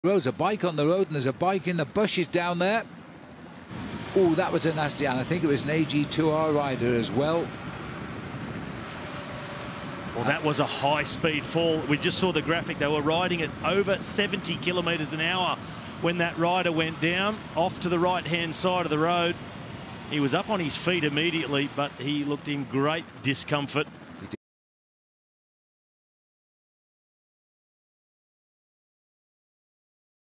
There's a bike on the road and there's a bike in the bushes down there. Oh, that was a nasty, and I think it was an AG2R rider as well. Well, that was a high-speed fall. We just saw the graphic. They were riding at over 70 kilometres an hour when that rider went down off to the right-hand side of the road. He was up on his feet immediately, but he looked in great discomfort.